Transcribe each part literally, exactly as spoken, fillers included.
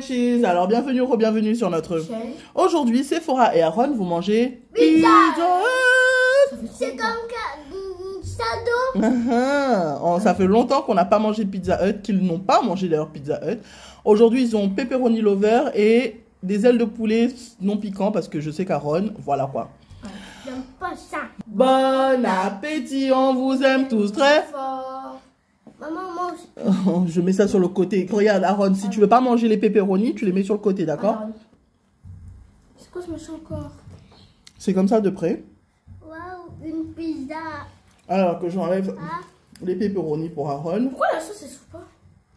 Cheese. Alors bienvenue ou bienvenue sur notre... Aujourd'hui, Sephora et Aaron, vous mangez... Pizza. Pizza. C'est comme Shadow. Oh, ça fait longtemps qu'on n'a pas mangé de Pizza Hut, qu'ils n'ont pas mangé d'ailleurs Pizza Hut. Aujourd'hui, ils ont pepperoni lover et des ailes de poulet non piquants parce que je sais qu'Aaron, voilà quoi. J'aime pas ça. Bon appétit, on vous aime tous très fort. Maman mange. Oh, je mets ça sur le côté. Regarde, Aaron, si tu veux pas manger les pepperoni, tu les mets sur le côté, d'accord? C'est quoi ce machin encore? C'est comme ça de près. Waouh, une pizza. Alors que j'enlève Ah. les pepperoni pour Aaron. Pourquoi la sauce elle s'ouvre pas?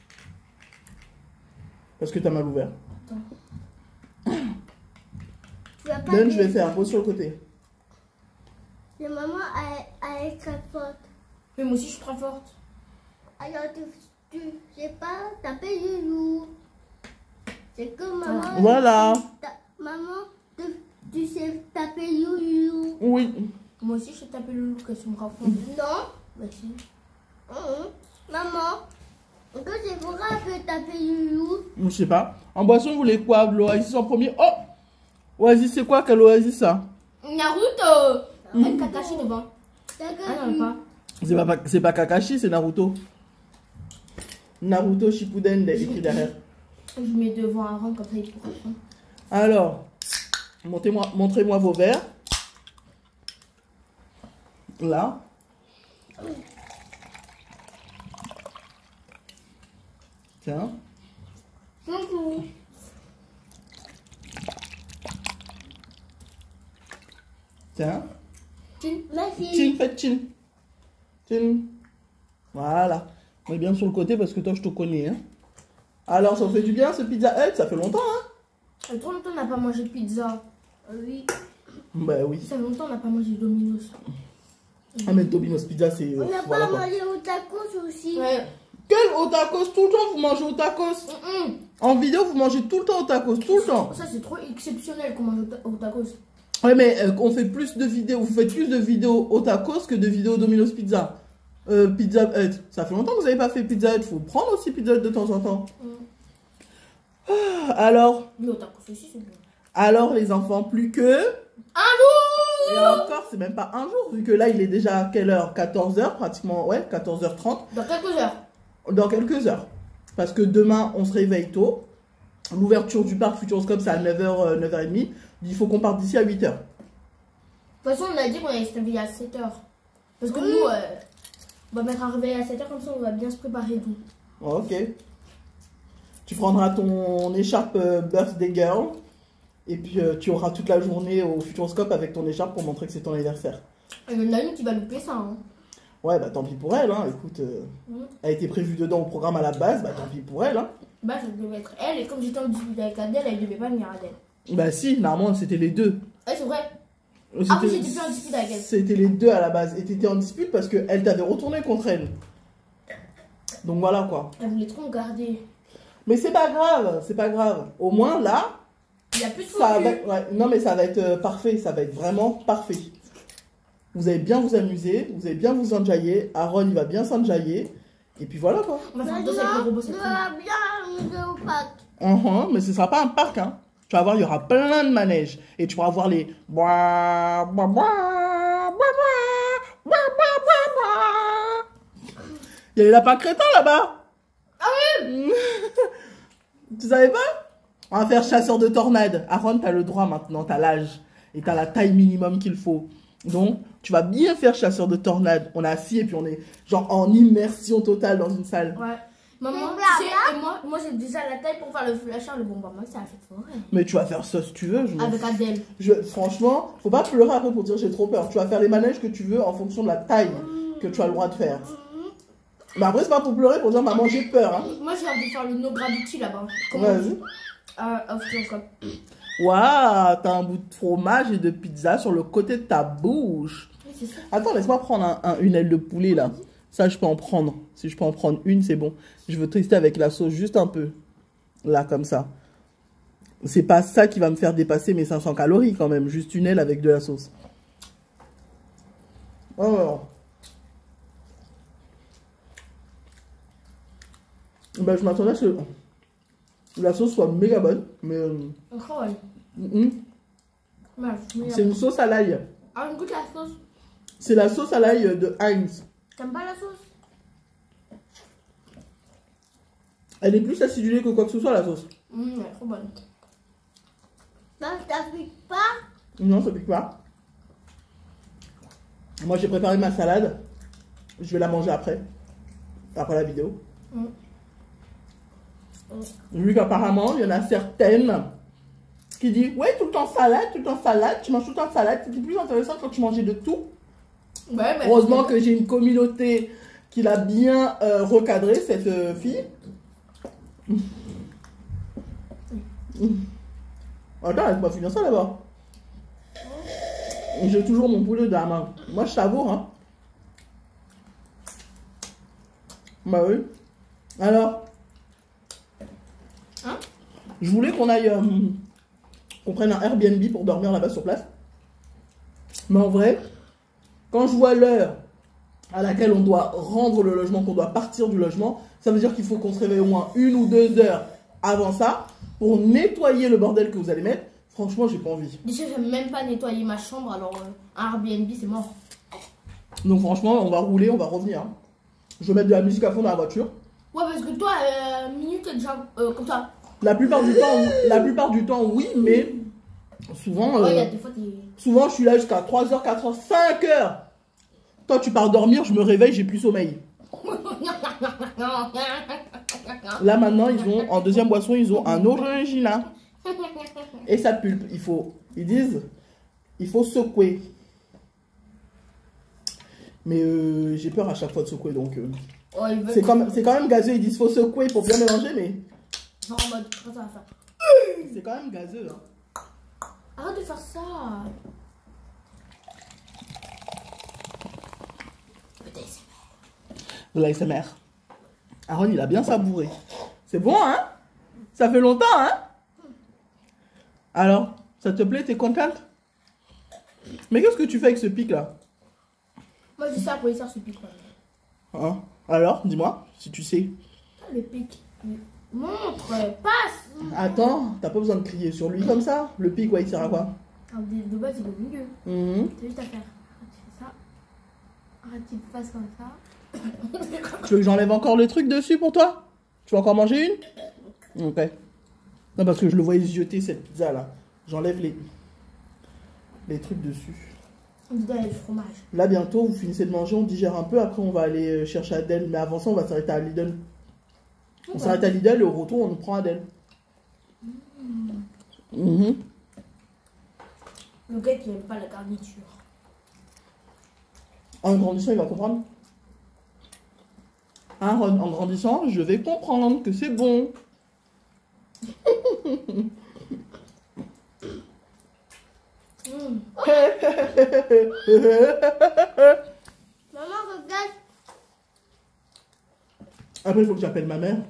Parce que t'as mal ouvert. Attends. Tu vas pas Ben, dire- je vais faire, pose sur le côté. La maman elle, elle est très forte. Mais moi aussi je suis très forte. Alors tu, tu sais pas taper du loup. C'est que maman. Voilà. ta- maman, tu, tu sais taper du loup. Oui. Moi aussi je sais taper le loup quand tu me racontes. Non. Bah si. Hum, Maman, que c'est pour ça que taper du loup. Je sais pas. En boisson, vous voulez quoi? L'oasis en premier. Oh! Oasis, c'est quoi? Quel oasis ça? Naruto. Avec Kakashi devant. T'as Ah non, pas. C'est pas, c'est pas Kakashi, c'est Naruto. Naruto Shippuden, il est écrit derrière. Je mets devant un rang comme ça il pourra prendre. Alors, montrez-moi montrez-moi vos verres. Là. Tiens. Bonjour. Tiens. Merci. Chin, faites chin. Chin. Voilà. On est bien sur le côté parce que toi, je te connais. Hein. Alors, ça vous fait du bien ce Pizza Hut? Ça fait longtemps, hein? Ça fait trop longtemps qu'on n'a pas mangé de pizza. Oui. Bah oui. Ça fait longtemps qu'on n'a pas mangé de Domino's. Ah, mais Domino's Pizza, c'est... On n'a voilà, pas quoi. mangé au tacos aussi. Ouais. Quel au tacos? Tout le temps, vous mangez au tacos. Mm -mm. En vidéo, vous mangez tout le temps au tacos. Tout le temps. Ça c'est trop exceptionnel qu'on mange au, ta au tacos. Ouais, mais euh, on fait plus de vidéos, vous faites plus de vidéos au tacos que de vidéos Domino's Pizza. Euh, Pizza Hut. Ça fait longtemps que vous n'avez pas fait Pizza Hut. Faut prendre aussi Pizza Hut de temps en temps. Mm. Ah, alors, Mais au tacos aussi c'est bon. alors les enfants, plus que... Un jour. Et encore, c'est même pas un jour, vu que là, il est déjà à quelle heure? quatorze heures pratiquement, ouais, quatorze heures trente. Dans quelques heures. Dans quelques heures. Parce que demain, on se réveille tôt. L'ouverture du parc Futuroscope, c'est à neuf heures, neuf heures trente. Il faut qu'on parte d'ici à huit heures. De toute façon on a dit qu'on allait se réveiller à sept heures. Parce que nous, euh, on va mettre un réveil à sept heures comme ça on va bien se préparer tout. Ok. Tu prendras ton écharpe euh, Birthday Girl. Et puis euh, tu auras toute la journée au Futuroscope avec ton écharpe pour montrer que c'est ton anniversaire. Il y en a une qui va louper ça. Hein. Ouais, bah tant pis pour elle, hein. Écoute, euh, Mm. elle a été prévue dedans au programme à la base, bah tant pis pour elle, hein. Bah ça devait être elle et comme j'étais en dispute avec Adèle, elle devait pas venir Adèle. Bah si, normalement c'était les deux. Ouais c'est vrai. Euh, Ah oui c'était- j'étais plus en dispute avec elle. C'était les deux à la base. Et t'étais en dispute parce qu'elle t'avait retourné contre elle. Donc voilà quoi. Elle voulait trop me garder. Mais c'est pas grave, c'est pas grave. Au moins là, Il y a plus de ça focus. va, ouais, non mais ça va être euh, parfait, ça va être vraiment parfait. Vous allez bien vous amuser, vous allez bien vous enjailler. Aaron il va bien s'enjailler. Et puis voilà quoi. On va faire danser avec les robots cette On semaine. va bien manger au parc. Uh-huh, mais ce sera pas un parc, hein. Tu vas voir, il y aura plein de manèges. Et tu pourras voir les... Bois, bois, bois, bois, bois, bois, bois, bois, bois. Il y a les lapins crétins là-bas. Ah oui. Tu savais pas? On va faire chasseur de tornades. Aaron, t'as le droit maintenant, t'as l'âge. Et t'as la taille minimum qu'il faut. Donc, tu vas bien faire chasseur de tornades. On est assis et puis on est genre en immersion totale dans une salle. Ouais. Maman, Mais tu sais, et moi, moi j'ai déjà la taille pour faire le flasher, le bon bah moi ça a fait forêt. Mais tu vas faire ça si tu veux. Je m'en Avec Adèle. Je, franchement, faut pas pleurer après pour dire j'ai trop peur. Tu vas faire les manèges que tu veux en fonction de la taille que tu as le droit de faire. Mais après, c'est pas pour pleurer pour dire maman j'ai peur. Hein. Moi j'ai envie de faire le no gravity là-bas. Vas-y. Euh, off comme. Waouh, t'as un bout de fromage et de pizza sur le côté de ta bouche. Oui, c'est ça. Attends, laisse-moi prendre un, un- une aile de poulet là. Ça, je peux en prendre. Si je peux en prendre une, c'est bon. Je veux tester avec la sauce juste un peu. Là, comme ça. C'est pas ça qui va me faire dépasser mes cinq cents calories quand même. Juste une aile avec de la sauce. Alors. Ben, je m'attendais à ce... la sauce soit méga bonne. Mais euh, Encore, ouais. mm, Ouais, mais- c'est une sauce à l'ail. Ah, on goûte la sauce. C'est la sauce à l'ail de Heinz. T'aimes pas la sauce? Elle est plus acidulée que quoi que ce soit, la sauce. Mmh, elle est trop bonne. Ça t'applique pas? Non, ça pique pas. Moi, j'ai préparé ma salade. Je vais la manger après. Après la vidéo. Mm. Vu qu'apparemment, il y en a certaines qui disent ouais, tout le temps salade, tout le temps salade. Tu manges tout le temps salade. C'était plus intéressant quand tu mangeais de tout. Ouais, mais Heureusement que j'ai une communauté qui l'a bien euh, recadré, cette euh, fille. Attends, laisse-moi finir ça là-bas. J'ai toujours mon poulet dans la main. Moi, je savoure, hein. Bah oui. Alors, Hein? je voulais qu'on aille, euh, qu'on prenne un Airbnb pour dormir là-bas sur place. Mais en vrai, quand je vois l'heure à laquelle on doit rendre le logement, qu'on doit partir du logement, ça veut dire qu'il faut qu'on se réveille au moins une ou deux heures avant ça pour nettoyer le bordel que vous allez mettre. Franchement, j'ai pas envie. déjà, j'aime même pas nettoyer ma chambre, alors euh, un Airbnb, c'est mort. Donc franchement, on va rouler, on va revenir. hein. Je vais mettre de la musique à fond dans la voiture. Ouais, parce que toi, euh, minute, t'es déjà euh, comme ça. La plupart du temps, la plupart du temps, oui, mais souvent, Ouais, il y euh, a des fois, t'es. souvent, je suis là jusqu'à trois heures, quatre heures, cinq heures. Toi, tu pars dormir, je me réveille, j'ai plus sommeil. Là, maintenant, ils ont, en deuxième boisson, ils ont un orangina. Et ça pulpe. Il faut, ils disent, il faut secouer. Mais euh, j'ai peur à chaque fois de secouer, donc... euh, Oh, il veut. c'est quand, même- c'est quand même gazeux, ils disent faut secouer pour bien mélanger, mais Genre en mode, comment ça va faire? c'est quand même gazeux. Hein. Arrête de faire ça. De l'A S M R. Aaron, il a bien savouré. C'est bon, hein? Ça fait longtemps, hein? Alors, ça te plaît? T'es contente? Mais qu'est-ce que tu fais avec ce pic là? Moi, je sais à quoi il sert ce pic. Hein? Alors, dis-moi, si tu sais. Ah, le pic. Montre, passe. Attends, t'as pas besoin de crier sur lui comme ça. Le pic, ouais, il sert à quoi? Alors, de de base, il est au milieu. Mhm. T'as juste à faire. Tu fais ça. Arrête, tu passes comme ça. Tu veux que j'enlève encore le truc dessus pour toi? Tu veux encore manger une? Ok. Non, parce que je le voyais jeter cette pizza là. J'enlève les... les trucs dessus. Dedans, il y a du fromage. Là, bientôt, vous finissez de manger, on digère un peu. Après, on va aller chercher Adèle. Mais avant ça, on va s'arrêter à Lidl. On Ouais. s'arrête à Lidl et au retour, on nous prend Adèle. Mhm. Le gars qui n'aime pas la garniture. En grandissant, il va comprendre. Hein, Ron, en grandissant, je vais comprendre que c'est bon. Mmh. Maman, regarde. Après, il faut que j'appelle ma mère.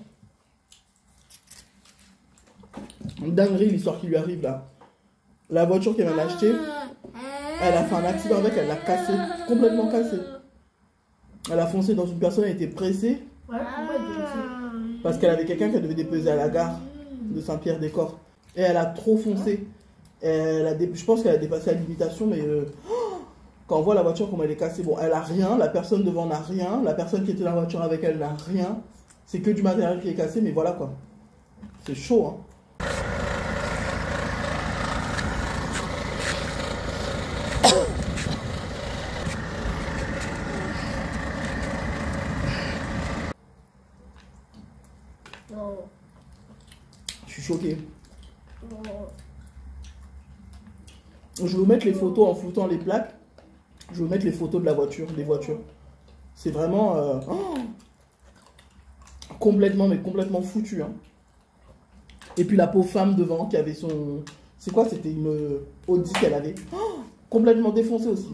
Dinguerie, l'histoire qui lui arrive là. La voiture qu'elle m'a achetée, elle a fait un accident avec, elle l'a cassée, complètement cassée. Elle a foncé dans une personne, elle était pressée Ouais, pourquoi il est blessé? parce qu'elle avait quelqu'un qu'elle devait déposer à la gare de Saint-Pierre-des-Corps. Et elle a trop foncé. Elle a dé- Je pense qu'elle a dépassé la limitation, mais euh, quand on voit la voiture, comment elle est cassée, bon, elle a rien, la personne devant n'a rien, la personne qui était dans la voiture avec elle n'a rien. C'est que du matériel qui est cassé, mais voilà quoi. C'est chaud, hein. Non. Je suis choqué. Non. Je vais vous mettre les photos en floutant les plaques. Je vais vous mettre les photos de la voiture, des voitures. C'est vraiment euh, oh, complètement, mais complètement foutu. Hein. Et puis la pauvre femme devant qui avait son... C'est quoi? C'était une euh, Audi qu'elle avait. Oh, complètement défoncée aussi.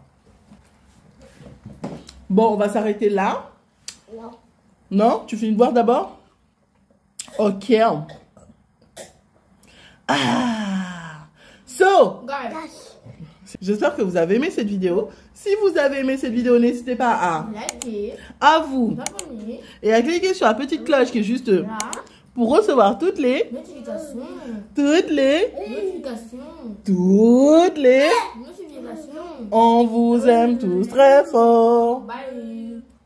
Bon, on va s'arrêter là. Non. Non? Tu finis de boire d'abord? Ok. Ah! So! Regarde. J'espère que vous avez aimé cette vidéo. Si vous avez aimé cette vidéo, n'hésitez pas à, Likez. à vous Abonnez. et à cliquer sur la petite cloche qui est juste Là. pour recevoir toutes les, Notifications. toutes les, Notifications. toutes les. Notifications. On vous aime tous très fort. Bye.